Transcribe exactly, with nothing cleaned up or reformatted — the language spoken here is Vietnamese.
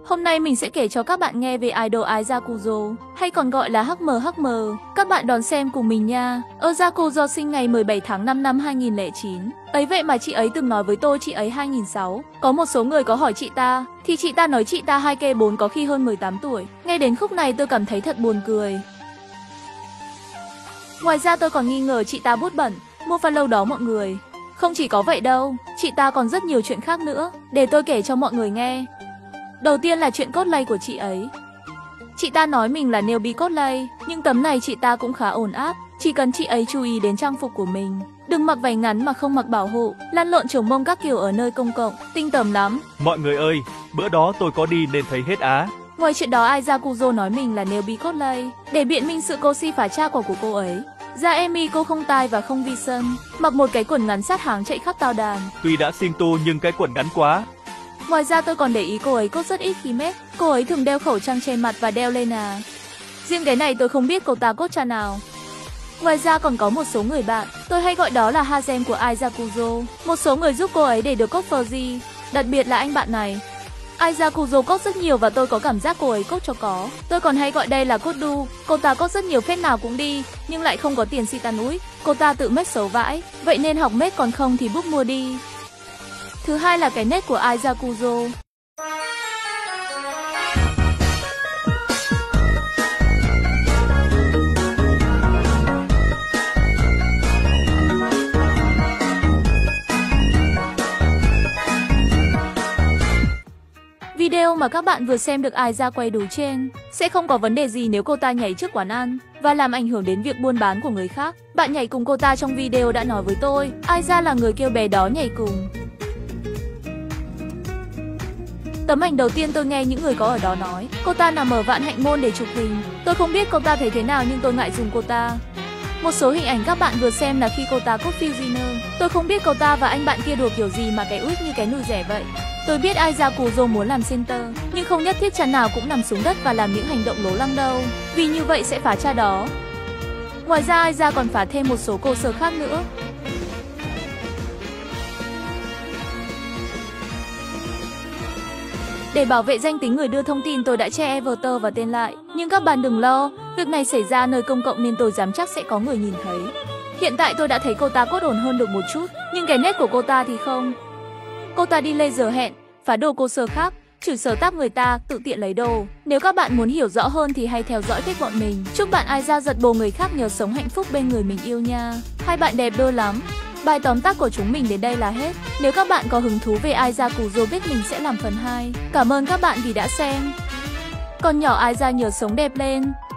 Hôm nay mình sẽ kể cho các bạn nghe về idol Aiza Kuzo, hay còn gọi là hát em hát em. Các bạn đón xem cùng mình nha. Aiza Kuzo sinh ngày mười bảy tháng năm năm hai nghìn lẻ chín. Ấy vậy mà chị ấy từng nói với tôi chị ấy hai nghìn sáu. Có một số người có hỏi chị ta, thì chị ta nói chị ta hai k bốn có khi hơn mười tám tuổi. Nghe đến khúc này tôi cảm thấy thật buồn cười. Ngoài ra tôi còn nghi ngờ chị ta bút bẩn, mua follow đó mọi người. Không chỉ có vậy đâu, chị ta còn rất nhiều chuyện khác nữa, để tôi kể cho mọi người nghe. Đầu tiên là chuyện cosplay của chị ấy. Chị ta nói mình là newbie cosplay, nhưng tấm này chị ta cũng khá ổn áp. Chỉ cần chị ấy chú ý đến trang phục của mình, đừng mặc váy ngắn mà không mặc bảo hộ, lăn lộn chồng mông các kiểu ở nơi công cộng, tinh tởm lắm. Mọi người ơi, bữa đó tôi có đi nên thấy hết á. Ngoài chuyện đó, Aiza Kuzo nói mình là newbie cosplay để biện minh sự cô si phá cha của của cô ấy. Da Emi cô không tai và không vi sân, mặc một cái quần ngắn sát háng chạy khắp tao đàn. Tuy đã xinh tu nhưng cái quần ngắn quá. Ngoài ra tôi còn để ý cô ấy cốt rất ít khi make. Cô ấy thường đeo khẩu trang che mặt và đeo lên à. Riêng cái này tôi không biết cô ta cốt cha nào. Ngoài ra còn có một số người bạn, tôi hay gọi đó là Hazem của Aiza Kuzo. Một số người giúp cô ấy để được cốt Fergie, đặc biệt là anh bạn này. Aiza Kuzo cốt rất nhiều và tôi có cảm giác cô ấy cốt cho có. Tôi còn hay gọi đây là cốt đu. Cô ta cốt rất nhiều, phép nào cũng đi, nhưng lại không có tiền xi tan úi. Cô ta tự make xấu vãi, vậy nên học make, còn không thì book mua đi. Thứ hai là cái nét của Aiza Kuzo. Video mà các bạn vừa xem được Aiza quay đủ trên sẽ không có vấn đề gì nếu cô ta nhảy trước quán ăn và làm ảnh hưởng đến việc buôn bán của người khác. Bạn nhảy cùng cô ta trong video đã nói với tôi, Aiza là người kêu bé đó nhảy cùng. Tấm ảnh đầu tiên tôi nghe những người có ở đó nói, cô ta nằm ở Vạn Hạnh Mall để chụp hình. Tôi không biết cô ta thấy thế nào nhưng tôi ngại dùng cô ta. Một số hình ảnh các bạn vừa xem là khi cô ta cốt Fusioner. Tôi không biết cô ta và anh bạn kia đùa kiểu gì mà cái út như cái nùi rẻ vậy. Tôi biết Aiza Kuzo muốn làm center, nhưng không nhất thiết chắn nào cũng nằm xuống đất và làm những hành động lố lăng đâu, vì như vậy sẽ phá cha đó. Ngoài ra Aiza còn phá thêm một số cô sở khác nữa. Để bảo vệ danh tính người đưa thông tin, tôi đã che avatar và tên lại. Nhưng các bạn đừng lo, việc này xảy ra nơi công cộng nên tôi dám chắc sẽ có người nhìn thấy. Hiện tại tôi đã thấy cô ta cốt ổn hơn được một chút, nhưng cái nét của cô ta thì không. Cô ta đi laser hẹn, phá đồ cô sơ khác, chửi sờ táp người ta, tự tiện lấy đồ. Nếu các bạn muốn hiểu rõ hơn thì hãy theo dõi page bọn mình. Chúc bạn Aiza giật bồ người khác nhờ sống hạnh phúc bên người mình yêu nha. Hai bạn đẹp đôi lắm. Bài tóm tắt của chúng mình đến đây là hết. Nếu các bạn có hứng thú về Aiza Kuzo biết mình sẽ làm phần hai. Cảm ơn các bạn vì đã xem. Còn nhỏ Aiza nhờ sống đẹp lên.